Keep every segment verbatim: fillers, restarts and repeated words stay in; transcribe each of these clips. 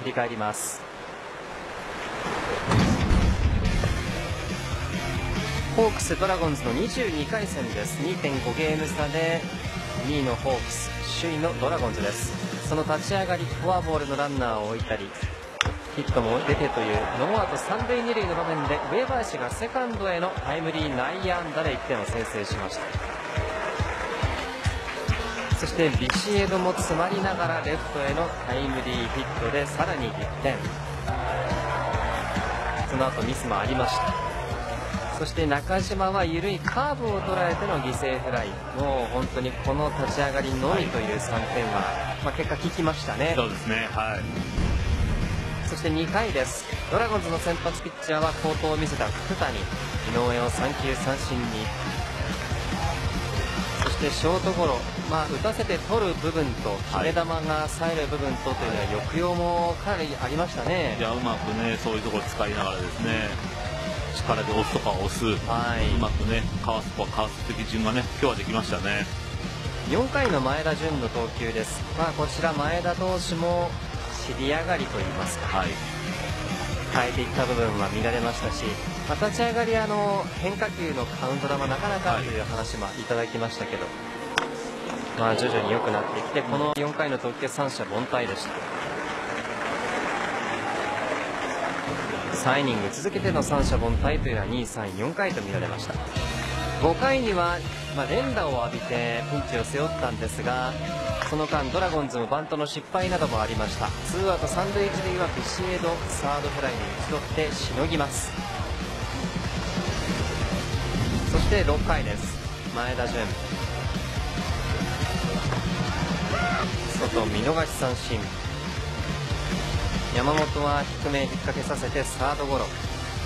振り返ります。ホークスドラゴンズのにじゅうにかい戦です。 にてんご ゲーム差でにいのホークス、首位のドラゴンズです。その立ち上がり、フォアボールのランナーを置いたりヒットも出てというノーアウト三塁二塁の場面で上林がセカンドへのタイムリー内野安打でいってんを先制しました。そしてビシエドも詰まりながらレフトへのタイムリーヒットでさらにいってん。その後ミスもありました。そして中島は緩いカーブを捉えての犠牲フライ。もう本当にこの立ち上がりのみというさんてんは、まあ、結果効きましたね。 そうですね、はい。 そしてにかいです。ドラゴンズの先発ピッチャーは好投を見せた福谷。井上をさんきゅうさんしんに。そしてショートゴロ、まあ、打たせて取る部分と決め球が冴える部分とというのは抑揚もかなりありましたね。 いや、うまくね、そういうところ使いながらですね、力で押すとか押す、はい、うまくね、かわすとかかわす的順がね、今日はできましたね。 よんかいの前田純の投球です。まあ、こちら前田投手も尻上がりといいますか、はい、変えていった部分は見られましたし、まあ、立ち上がりあの変化球のカウント球なかなかという話もいただきましたけど、まあ、徐々に良くなってきてこのよんかいの投球三者凡退でした。さんイニング続けての三者凡退というのはに、さん、よんかいと見られました。ごかいには、まあ、連打を浴びてピンチを背負ったんですが、その間ドラゴンズもバントの失敗などもありました。ツーアウト三塁一塁はビシエドサードフライに打ち取ってしのぎます。そしてろっかいです。前田純、外見逃し三振。山本は低め引っ掛けさせてサードゴロ。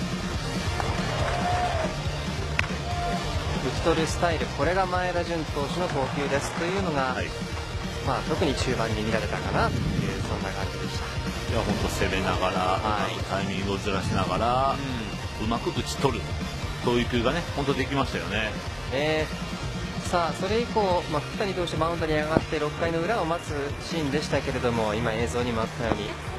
打ち取るスタイル、これが前田純投手の投球ですというのが、はい、まあ、特に中盤に見られたかなというそんな感じでした。 いや、本当攻めながら、はい、タイミングをずらしながら、うん、うまく打ち取るそういう球がね、本当できましたよね。 えー、さあそれ以降、まあ、福谷投手マウンドに上がってろっかいの裏を待つシーンでしたけれども、今映像にもあったように